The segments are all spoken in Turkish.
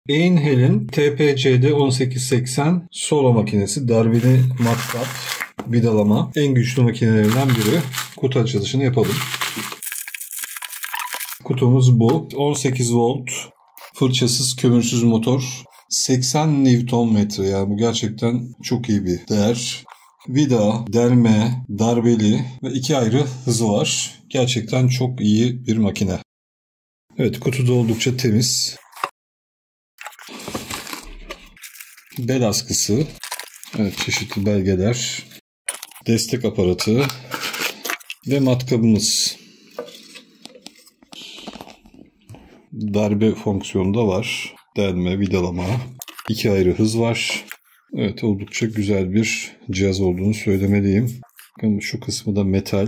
Einhel'in TPCD 1880 solo makinesi, darbeli matkap, vidalama en güçlü makinelerinden biri. Kutu açılışını yapalım. Kutumuz bu. 18 volt, fırçasız, kömürsüz motor. 80 Nm, yani bu gerçekten çok iyi bir değer. Vida, delme, darbeli ve 2 ayrı hızı var. Gerçekten çok iyi bir makine. Evet, kutu da oldukça temiz. Bel askısı, evet, çeşitli belgeler, destek aparatı ve matkabımız. Darbe fonksiyonu da var. Delme, vidalama, 2 ayrı hız var. Evet, oldukça güzel bir cihaz olduğunu söylemeliyim. Bakın şu kısmı da metal.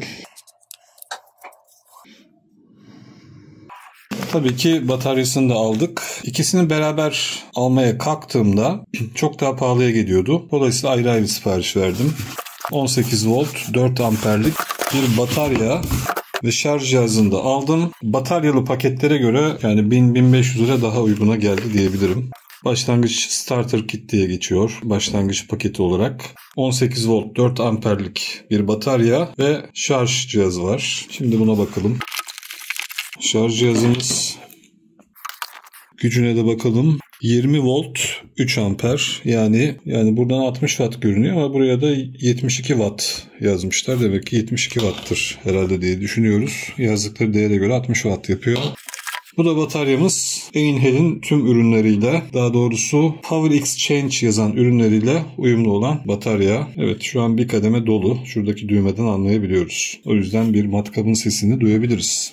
Tabii ki bataryasını da aldık. İkisini beraber almaya kalktığımda çok daha pahalıya geliyordu. Dolayısıyla ayrı ayrı sipariş verdim. 18 volt, 4 amperlik bir batarya ve şarj cihazını da aldım. Bataryalı paketlere göre yani 1000-1500 lira daha uyguna geldi diyebilirim. Başlangıç starter kit diye geçiyor başlangıç paketi olarak. 18 volt 4 amperlik bir batarya ve şarj cihazı var. Şimdi buna bakalım. Şarj cihazımız, gücüne de bakalım. 20 volt 3 amper, yani buradan 60 watt görünüyor ama buraya da 72 watt yazmışlar. Demek ki 72 watt'tır herhalde diye düşünüyoruz. Yazdıkları değere göre 60 watt yapıyor. Bu da bataryamız. Einhel'in tüm ürünleriyle, daha doğrusu Power Exchange yazan ürünleriyle uyumlu olan batarya. Evet, şu an bir kademe dolu. Şuradaki düğmeden anlayabiliyoruz. O yüzden bir matkabın sesini duyabiliriz.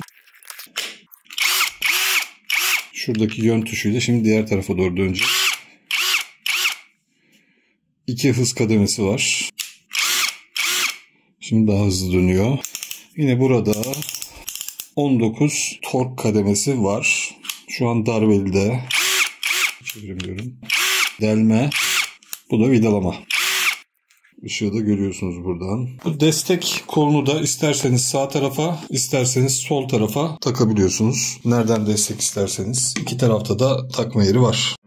Şuradaki yön tuşuyla şimdi diğer tarafa doğru dönecek. 2 hız kademesi var. Şimdi daha hızlı dönüyor. Yine burada 19 tork kademesi var. Şu an darbeli. Çeviremiyorum. Delme. Bu da vidalama. Işığı da görüyorsunuz buradan. Bu destek kolunu da isterseniz sağ tarafa, isterseniz sol tarafa takabiliyorsunuz. Nereden destek isterseniz. İki tarafta da takma yeri var.